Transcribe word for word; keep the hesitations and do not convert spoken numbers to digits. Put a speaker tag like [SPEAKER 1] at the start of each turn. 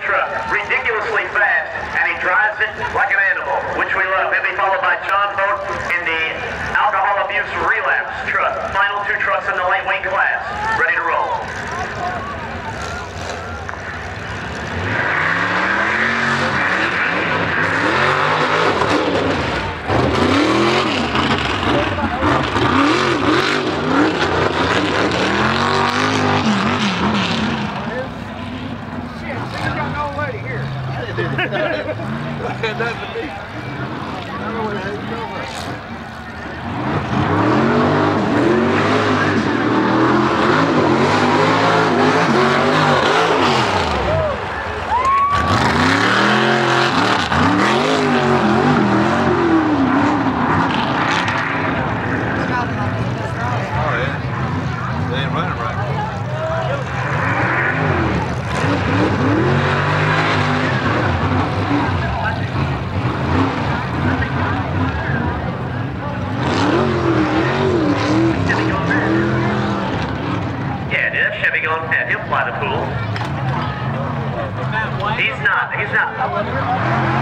[SPEAKER 1] truck, ridiculously fast, and he drives it like an animal, which we love. He'll be followed by John Boat in the alcohol abuse relapse truck. Final two trucks in the lightweight class, ready to roll. He'll fly the pool. He's not, he's not.